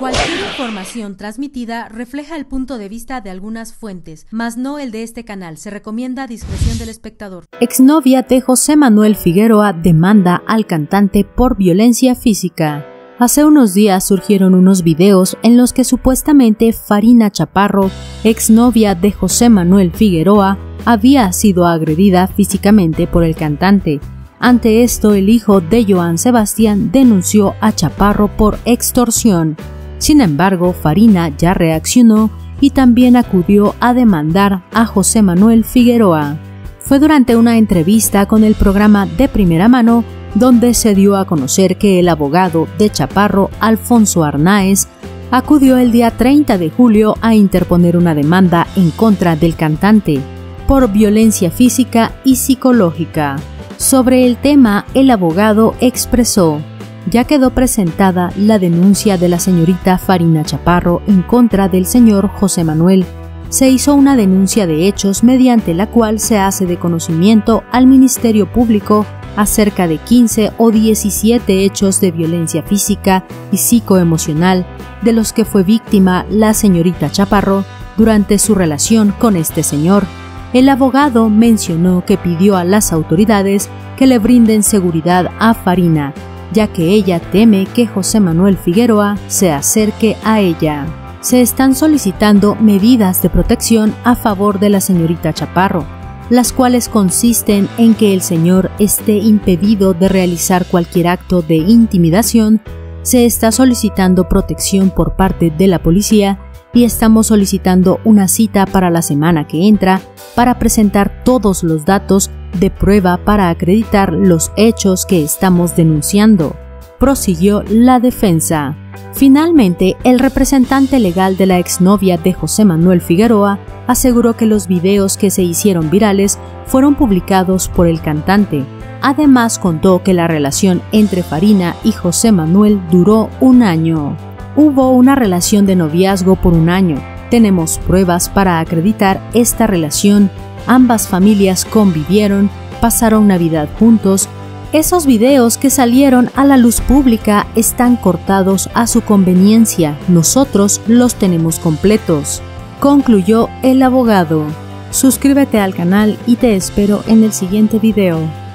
Cualquier información transmitida refleja el punto de vista de algunas fuentes, mas no el de este canal. Se recomienda discreción del espectador. Exnovia de José Manuel Figueroa demanda al cantante por violencia física. Hace unos días surgieron unos videos en los que supuestamente Farina Chaparro, exnovia de José Manuel Figueroa, había sido agredida físicamente por el cantante. Ante esto, el hijo de Joan Sebastián denunció a Chaparro por extorsión. Sin embargo, Farina ya reaccionó y también acudió a demandar a José Manuel Figueroa. Fue durante una entrevista con el programa De Primera Mano donde se dio a conocer que el abogado de Chaparro, Alfonso Arnáez, acudió el día 30 de julio a interponer una demanda en contra del cantante por violencia física y psicológica. Sobre el tema, el abogado expresó: ya quedó presentada la denuncia de la señorita Farina Chaparro en contra del señor José Manuel. Se hizo una denuncia de hechos mediante la cual se hace de conocimiento al Ministerio Público acerca de 15 o 17 hechos de violencia física y psicoemocional de los que fue víctima la señorita Chaparro durante su relación con este señor. El abogado mencionó que pidió a las autoridades que le brinden seguridad a Farina, ya que ella teme que José Manuel Figueroa se acerque a ella. Se están solicitando medidas de protección a favor de la señorita Chaparro, las cuales consisten en que el señor esté impedido de realizar cualquier acto de intimidación. Se está solicitando protección por parte de la policía y estamos solicitando una cita para la semana que entra para presentar todos los datos de prueba para acreditar los hechos que estamos denunciando, prosiguió la defensa. Finalmente, el representante legal de la exnovia de José Manuel Figueroa aseguró que los videos que se hicieron virales fueron publicados por el cantante. Además, contó que la relación entre Farina y José Manuel duró un año. Hubo una relación de noviazgo por un año. Tenemos pruebas para acreditar esta relación. Ambas familias convivieron, pasaron Navidad juntos. Esos videos que salieron a la luz pública están cortados a su conveniencia. Nosotros los tenemos completos, concluyó el abogado. Suscríbete al canal y te espero en el siguiente video.